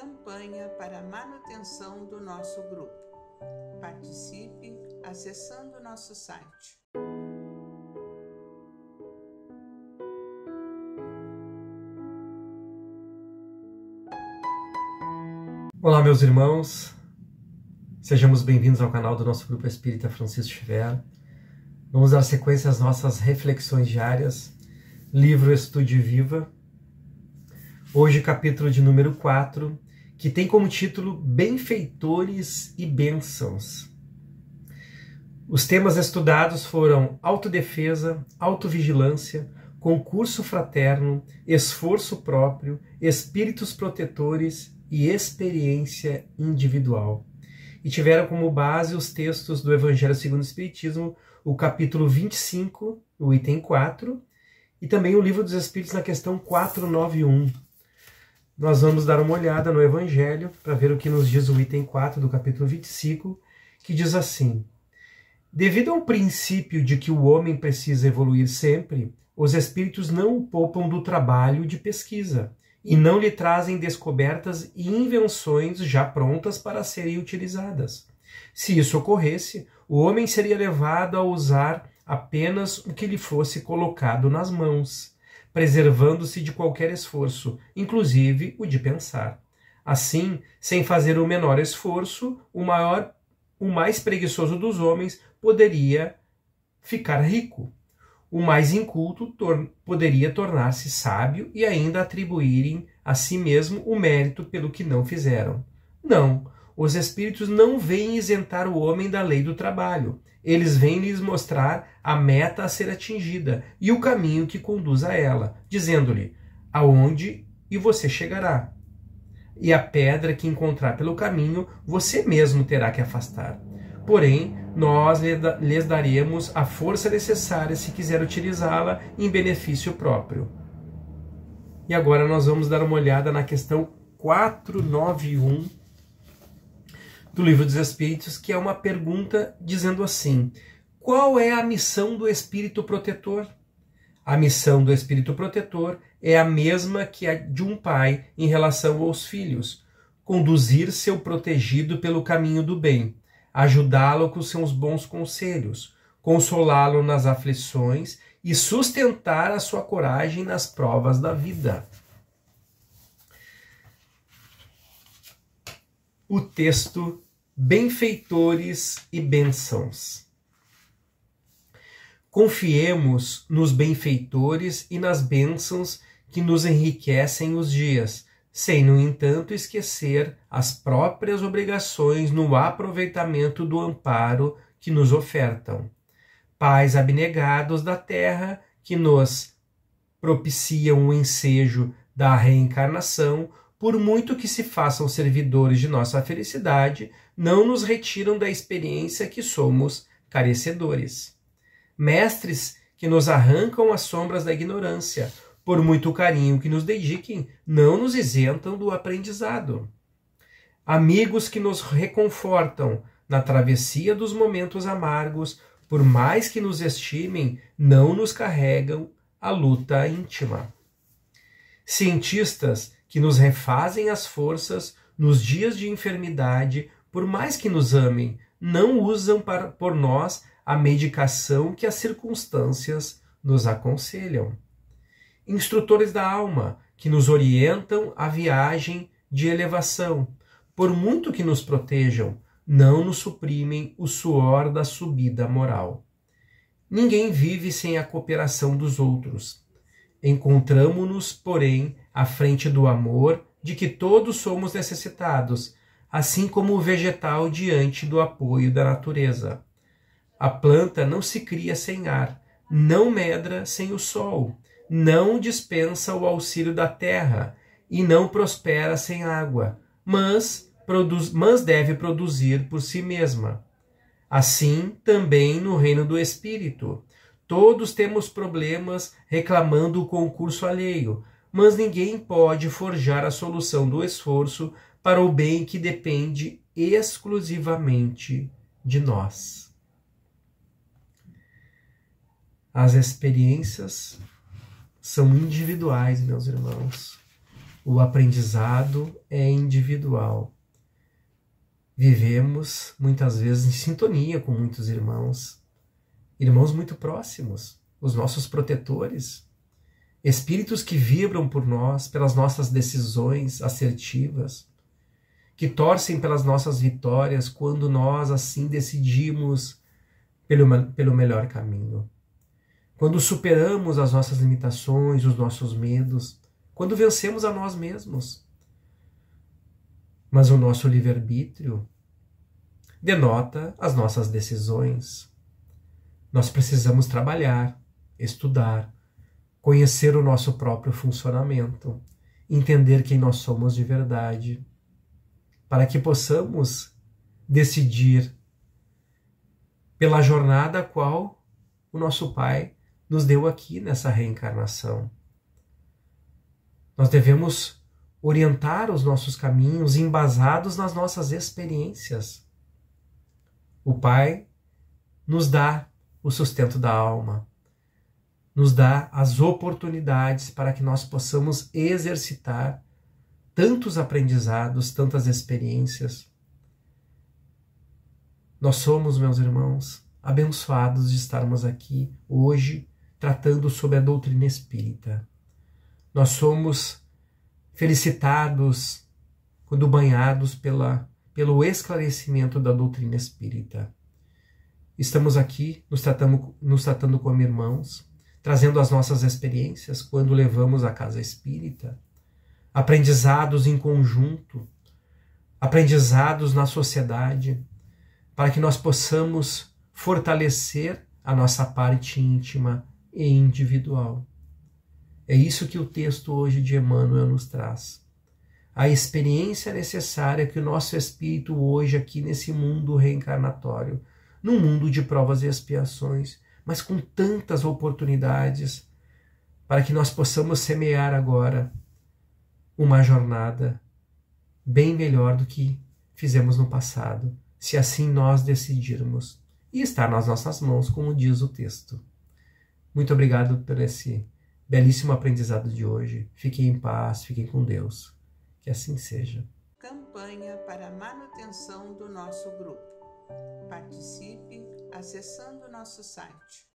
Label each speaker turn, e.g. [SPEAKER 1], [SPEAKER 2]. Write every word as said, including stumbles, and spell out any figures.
[SPEAKER 1] campanha para a manutenção do nosso grupo. Participe acessando o nosso site.
[SPEAKER 2] Olá, meus irmãos, sejamos bem-vindos ao canal do nosso Grupo Espírita Francisco Xavier. Vamos dar sequência às nossas reflexões diárias, livro Estude Viva. Hoje, capítulo de número quatro, que tem como título Benfeitores e Bênçãos. Os temas estudados foram autodefesa, autovigilância, concurso fraterno, esforço próprio, espíritos protetores e experiência individual. E tiveram como base os textos do Evangelho segundo o Espiritismo, o capítulo vinte e cinco, o item quatro, e também o Livro dos Espíritos na questão quatrocentos e noventa e um. Nós vamos dar uma olhada no Evangelho para ver o que nos diz o item quatro do capítulo vinte e cinco, que diz assim: devido ao princípio de que o homem precisa evoluir sempre, os espíritos não o poupam do trabalho de pesquisa e não lhe trazem descobertas e invenções já prontas para serem utilizadas. Se isso ocorresse, o homem seria levado a usar apenas o que lhe fosse colocado nas mãos, preservando-se de qualquer esforço, inclusive o de pensar. Assim, sem fazer o menor esforço, o maior, o mais preguiçoso dos homens poderia ficar rico. O mais inculto tor- poderia tornar-se sábio e ainda atribuírem a si mesmo o mérito pelo que não fizeram. Não, os espíritos não vêm isentar o homem da lei do trabalho. Eles vêm lhes mostrar a meta a ser atingida e o caminho que conduz a ela, dizendo-lhe aonde e você chegará. E a pedra que encontrar pelo caminho, você mesmo terá que afastar. Porém, nós lhes daremos a força necessária se quiser utilizá-la em benefício próprio. E agora nós vamos dar uma olhada na questão quatrocentos e noventa e um do Livro dos Espíritos, que é uma pergunta dizendo assim: qual é a missão do Espírito Protetor? A missão do Espírito Protetor é a mesma que a de um pai em relação aos filhos: conduzir seu protegido pelo caminho do bem, ajudá-lo com seus bons conselhos, consolá-lo nas aflições e sustentar a sua coragem nas provas da vida. O texto Benfeitores e Bênçãos. Confiemos nos benfeitores e nas bênçãos que nos enriquecem os dias, sem, no entanto, esquecer as próprias obrigações no aproveitamento do amparo que nos ofertam. Pais abnegados da terra que nos propiciam o ensejo da reencarnação, por muito que se façam servidores de nossa felicidade, não nos retiram da experiência que somos carecedores. Mestres que nos arrancam as sombras da ignorância, por muito carinho que nos dediquem, não nos isentam do aprendizado. Amigos que nos reconfortam na travessia dos momentos amargos, por mais que nos estimem, não nos carregam a luta íntima. Cientistas que nos refazem as forças nos dias de enfermidade, por mais que nos amem, não usam para, por nós a medicação que as circunstâncias nos aconselham. Instrutores da alma, que nos orientam a viagem de elevação, por muito que nos protejam, não nos suprimem o suor da subida moral. Ninguém vive sem a cooperação dos outros. Encontramo-nos, porém, à frente do amor, de que todos somos necessitados, assim como o vegetal diante do apoio da natureza. A planta não se cria sem ar, não medra sem o sol, não dispensa o auxílio da terra e não prospera sem água, mas, produz, mas deve produzir por si mesma. Assim, também no reino do Espírito. Todos temos problemas reclamando o concurso alheio, mas ninguém pode forjar a solução do esforço para o bem que depende exclusivamente de nós. As experiências são individuais, meus irmãos. O aprendizado é individual. Vivemos muitas vezes em sintonia com muitos irmãos, irmãos muito próximos, os nossos protetores, espíritos que vibram por nós, pelas nossas decisões assertivas, que torcem pelas nossas vitórias quando nós assim decidimos pelo, pelo melhor caminho. Quando superamos as nossas limitações, os nossos medos, quando vencemos a nós mesmos. Mas o nosso livre-arbítrio denota as nossas decisões. Nós precisamos trabalhar, estudar, conhecer o nosso próprio funcionamento, entender quem nós somos de verdade, para que possamos decidir pela jornada a qual o nosso Pai nos deu aqui nessa reencarnação. Nós devemos orientar os nossos caminhos embasados nas nossas experiências. O Pai nos dá o sustento da alma, nos dá as oportunidades para que nós possamos exercitar tantos aprendizados, tantas experiências. Nós somos, meus irmãos, abençoados de estarmos aqui hoje tratando sobre a doutrina espírita. Nós somos felicitados quando banhados pela, pelo esclarecimento da doutrina espírita. Estamos aqui nos tratando, nos tratando como irmãos, trazendo as nossas experiências quando levamos a casa espírita, aprendizados em conjunto, aprendizados na sociedade, para que nós possamos fortalecer a nossa parte íntima e individual. É isso que o texto hoje de Emmanuel nos traz. A experiência necessária que o nosso espírito hoje aqui nesse mundo reencarnatório, num mundo de provas e expiações, mas com tantas oportunidades para que nós possamos semear agora uma jornada bem melhor do que fizemos no passado, se assim nós decidirmos. E está nas nossas mãos, como diz o texto. Muito obrigado por esse belíssimo aprendizado de hoje. Fiquem em paz, fiquem com Deus. Que assim seja.
[SPEAKER 1] Campanha para a manutenção do nosso grupo. Participe acessando nosso site